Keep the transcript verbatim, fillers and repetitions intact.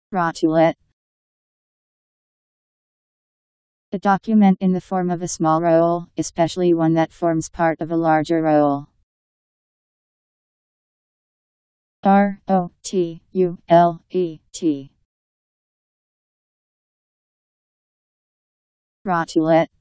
Rotulet. A document in the form of a small roll, especially one that forms part of a larger roll. R O T U L E T. Rotulet.